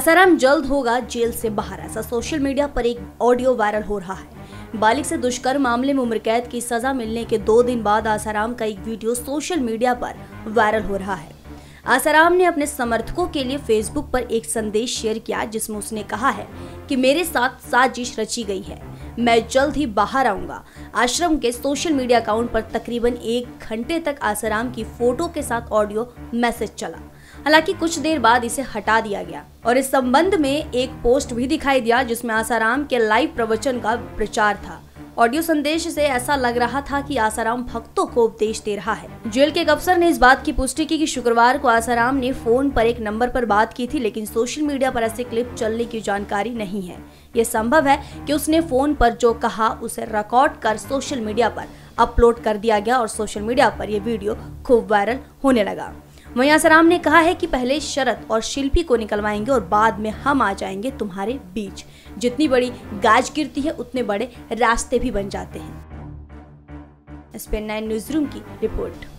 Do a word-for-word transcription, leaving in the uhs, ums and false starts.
आसाराम जल्द होगा जेल से बाहर, ऐसा सोशल मीडिया पर एक ऑडियो वायरल हो रहा है। बालिग से दुष्कर्म मामले में उम्र कैद की सजा मिलने के दो दिन बाद आसाराम का एक वीडियो सोशल मीडिया पर वायरल हो रहा है। आसाराम ने अपने समर्थकों के लिए फेसबुक पर एक संदेश शेयर किया जिसमें उसने कहा है कि मेरे साथ साजिश रची गई है, मैं जल्द ही बाहर आऊंगा। आश्रम के सोशल मीडिया अकाउंट पर तकरीबन एक घंटे तक आसाराम की फोटो के साथ ऑडियो मैसेज चला। हालांकि कुछ देर बाद इसे हटा दिया गया और इस संबंध में एक पोस्ट भी दिखाई दिया जिसमें आसाराम के लाइव प्रवचन का प्रचार था। ऑडियो संदेश से ऐसा लग रहा था कि आसाराम भक्तों को उपदेश दे रहा है। जेल के एक अफसर ने इस बात की पुष्टि की कि शुक्रवार को आसाराम ने फोन पर एक नंबर पर बात की थी, लेकिन सोशल मीडिया पर ऐसे क्लिप चलने की जानकारी नहीं है। ये संभव है कि उसने फोन पर जो कहा उसे रिकॉर्ड कर सोशल मीडिया पर अपलोड कर दिया गया और सोशल मीडिया पर यह वीडियो खूब वायरल होने लगा। वहीं आसाराम ने कहा है कि पहले शरद और शिल्पी को निकलवाएंगे और बाद में हम आ जाएंगे तुम्हारे बीच। जितनी बड़ी गाज गिरती है उतने बड़े रास्ते भी बन जाते हैं। S P N nine news room की रिपोर्ट।